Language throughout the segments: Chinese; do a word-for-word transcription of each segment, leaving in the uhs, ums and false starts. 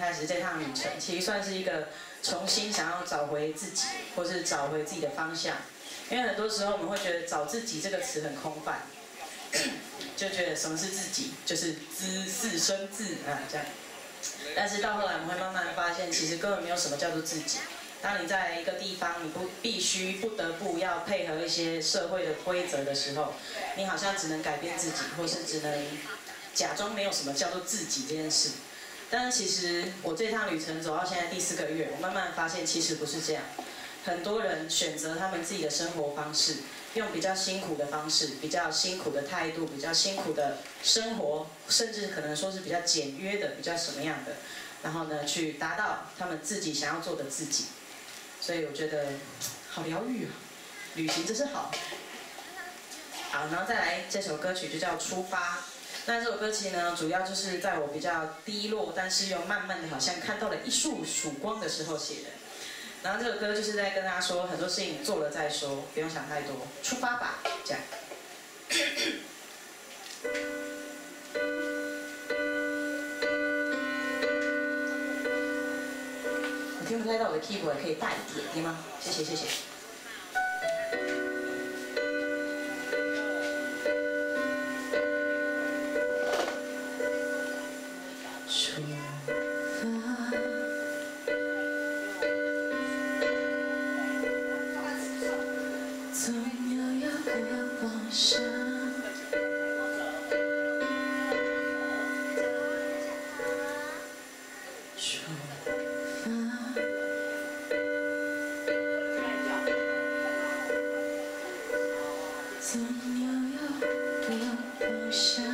开始这趟旅程，其实算是一个重新想要找回自己，或是找回自己的方向。因为很多时候我们会觉得"找自己"这个词很空泛，就觉得什么是自己，就是知四生字啊这样。但是到后来我们会慢慢发现，其实根本没有什么叫做自己。当你在一个地方，你不必须不得不要配合一些社会的规则的时候，你好像只能改变自己，或是只能假装没有什么叫做自己这件事。但是其实我这趟旅程走到现在第四个月，我慢慢发现其实不是这样。很多人选择他们自己的生活方式，用比较辛苦的方式、比较辛苦的态度、比较辛苦的生活，甚至可能说是比较简约的、比较什么样的，然后呢，去达到他们自己想要做的自己。所以我觉得好疗愈啊，旅行真是好。好，然后再来这首歌曲就叫《出发》。那这首歌曲呢，主要就是在我比较低落，但是又慢慢的好像看到了一束曙光的时候写的。然后这首歌就是在跟他说，很多事情做了再说，不用想太多，出发吧，这样。我听不太到我的 keyboard， 可以大一点，可以吗？谢谢谢谢。出发。总要有个方向，出发，总要有个方向。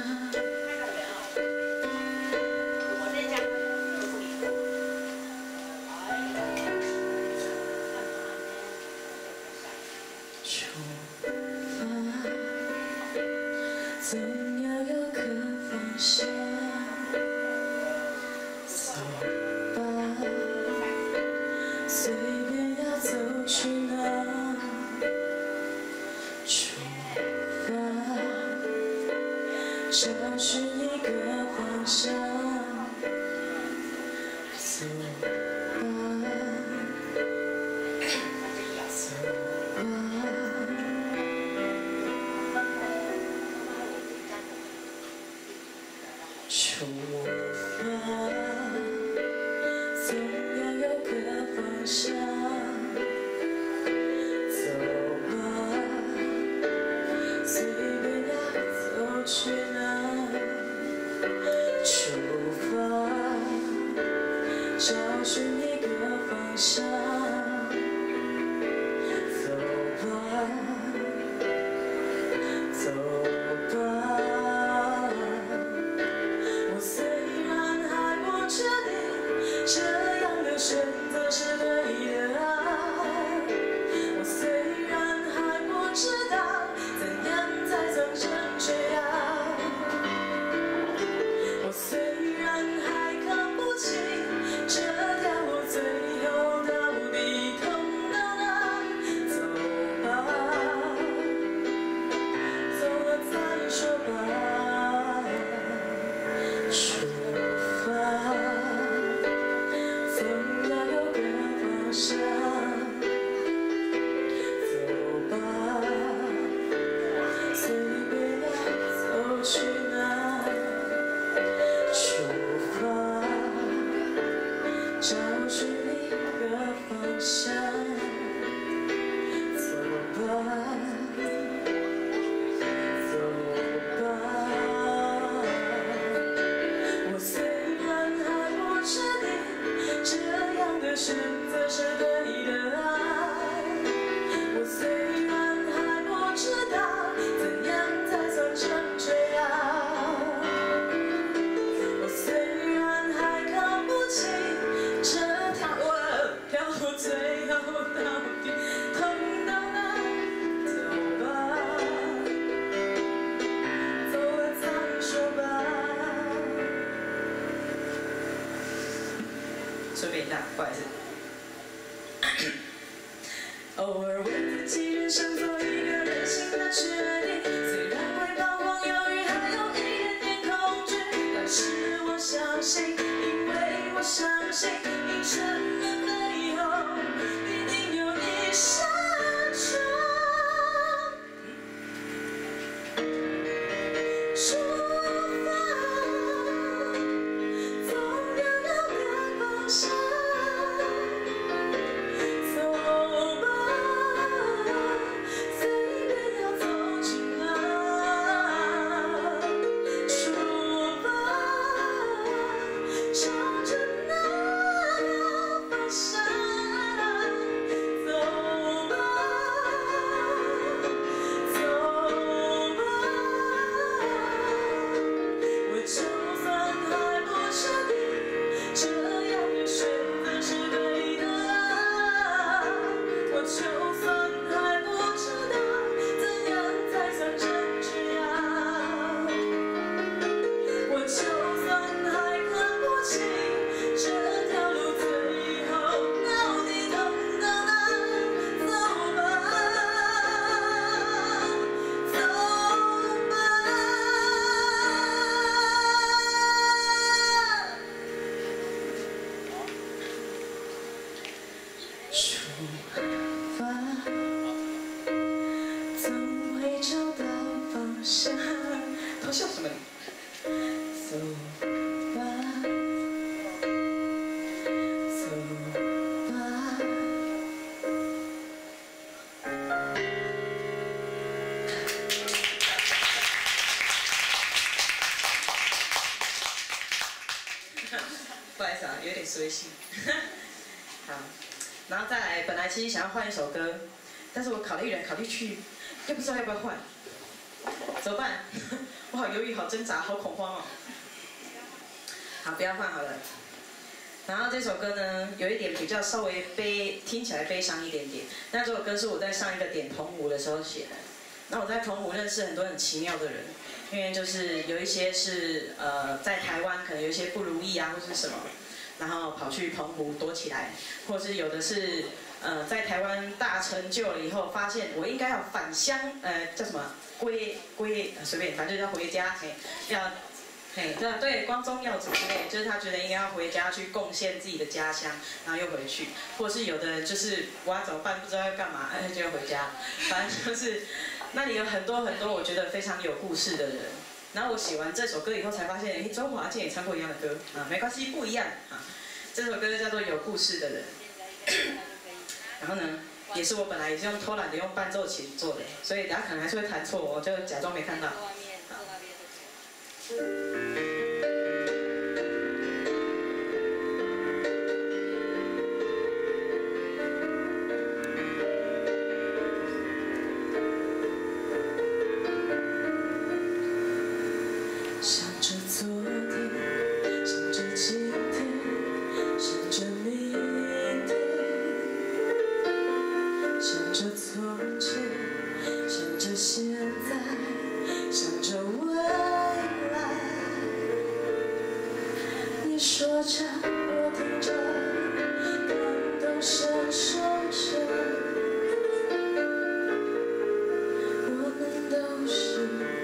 总要有个方向，走吧，随便要走去哪，出发，找寻一个方向，走吧，走吧。出发，总要有个方向，走吧，随便要走去哪，出发，找寻一个方向，走吧，走吧。这样的选择是对的啊！我虽然还不知道怎样才算正确啊，我虽然还看不清这条路最后到底通到哪，走吧，走了再说吧，出发。总要有个方向，走吧，随便要走去哪，出发，找寻一个方向，走吧，走吧。我虽然还不确定这样的选择是对的啊，我虽然还不知道怎样才算正确啊，我虽然还看不清这条条路最后到底通到哪，走吧，走了再说吧。随便一下，不好意思。偶尔为自己人生做一个任性的决定，虽然会彷徨犹豫，还有一点点恐惧，但是我相信，因为我我相信一生的背后一定有一扇窗。出发，总要有个方向。走吧，随便要走近了。出发，朝着那个方向。走吧，走吧。我就算还不确定这样的选择是对的，我就算还不知道怎样才算真挚呀，我就算还看不清这条路最后到底通到哪，走吧，走吧。出发，总会找到方向。偷笑什么？走吧，走吧。不好意思啊，有点随性。好。然后再来，本来其实想要换一首歌，但是我考虑来考虑去，又不知道要不要换，怎么办？我好犹豫，好挣扎，好恐慌哦。好，不要换好了。然后这首歌呢，有一点比较稍微悲，听起来悲伤一点点。那这首歌是我在上一个点澎湖的时候写的。那我在澎湖认识很多很奇妙的人，因为就是有一些是呃在台湾可能有一些不如意啊，或是什么。然后跑去澎湖躲起来，或是有的是呃在台湾大成就了以后，发现我应该要返乡，呃叫什么归归随便，反正就要回家，嘿，要嘿对对光宗耀祖之类，就是他觉得应该要回家去贡献自己的家乡，然后又回去，或是有的人就是我要怎么办，不知道要干嘛，哎就要回家，反正就是那里有很多很多我觉得非常有故事的人。然后我写完这首歌以后，才发现，哎，周华健也唱过一样的歌啊，没关系，不一样啊。这首歌叫做《有故事的人》，然后呢，也是我本来也是用偷懒的用伴奏琴做的，所以等下可能还是会弹错，我就假装没看到。想着昨天，想着今天，想着明天，想着从前，想着现在，想着未来。你说着，我听着，感动深受着，我们都是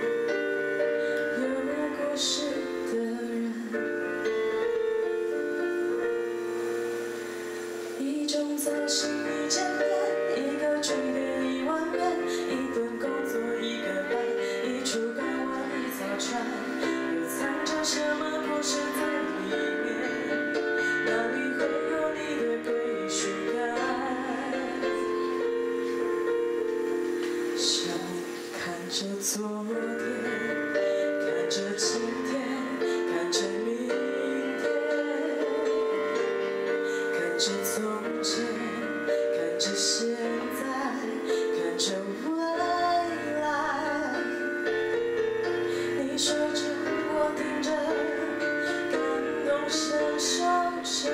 故事的人，一种早醒一见面，一个句点一万遍，一顿工作一个班，一出港湾一艘船，又藏着什么故事在里面？哪里会有你的归属感？想看着昨天。看着今天，看着明天，看着从前，看着现在，看着未来。你说着，我听着，感动深受着，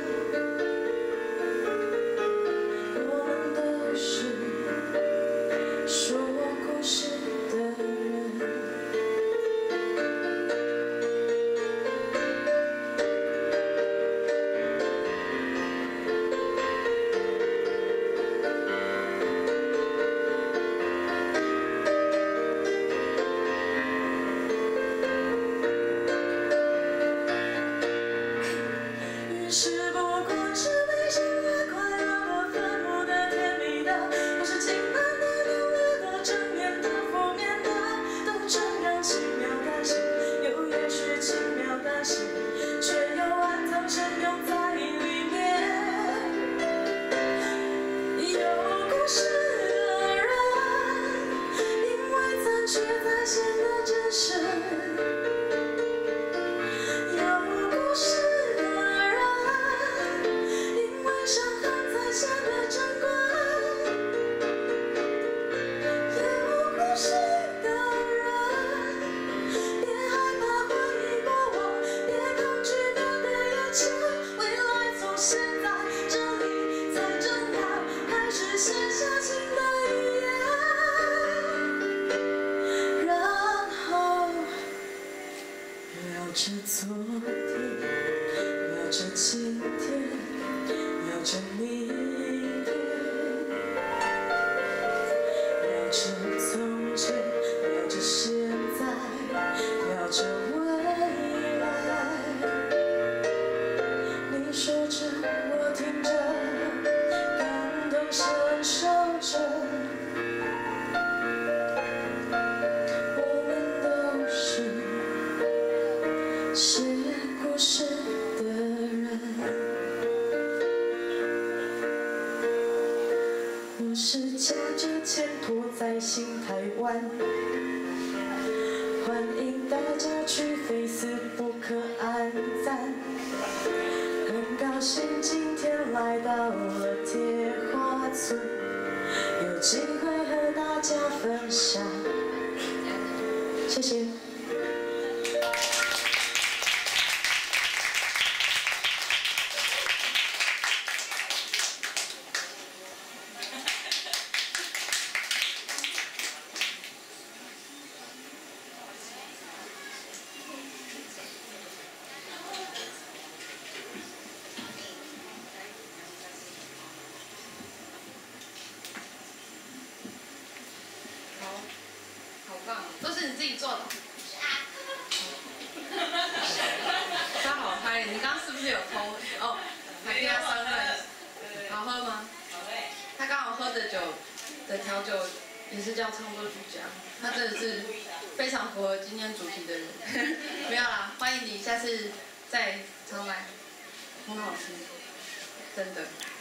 我们都是说故事的人。 着明天，聊着从前，聊着现在，聊着未来。你说着，我听着，感同身受着。我们都是写故事的人。我是夹着钱躲在新台湾，欢迎大家去 Facebook 按赞。很高兴今天来到了铁花村，有机会和大家分享，谢谢。 都是你自己做的。他好嗨！你刚刚是不是有偷？哦，还给他三份。好喝吗？他刚好喝的酒的调酒也是叫唱作俱佳，他真的是非常符合今天主题的人。没有啦，欢迎你下次再常来，很好吃，真的。